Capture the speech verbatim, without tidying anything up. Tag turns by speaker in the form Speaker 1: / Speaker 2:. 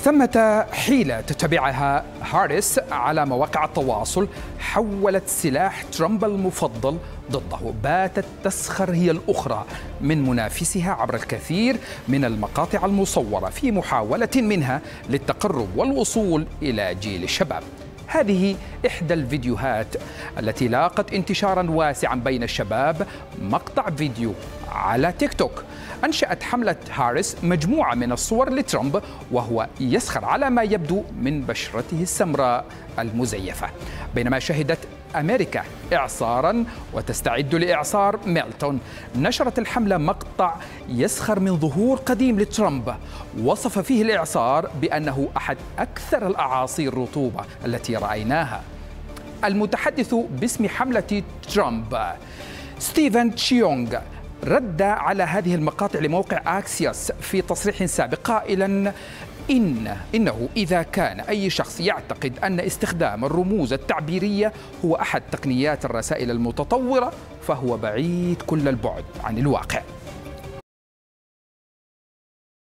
Speaker 1: ثمة حيلة تتبعها هاريس على مواقع التواصل حولت سلاح ترامب المفضل ضده. باتت تسخر هي الأخرى من منافسها عبر الكثير من المقاطع المصورة في محاولة منها للتقرب والوصول إلى جيل الشباب. هذه إحدى الفيديوهات التي لاقت انتشارا واسعا بين الشباب. مقطع فيديو على تيك توك أنشأت حملة هاريس مجموعة من الصور لترامب وهو يسخر على ما يبدو من بشرته السمراء المزيفة، بينما شهدت أمريكا إعصارا وتستعد لإعصار ميلتون. نشرت الحملة مقطع يسخر من ظهور قديم لترامب، وصف فيه الإعصار بأنه أحد أكثر الأعاصير رطوبة التي رأيناها. المتحدث باسم حملة ترامب ستيفن تشيونغ رد على هذه المقاطع لموقع أكسيوس في تصريح سابق قائلا إن إنه إذا كان أي شخص يعتقد أن استخدام الرموز التعبيرية هو أحد تقنيات الرسائل المتطورة فهو بعيد كل البعد عن الواقع.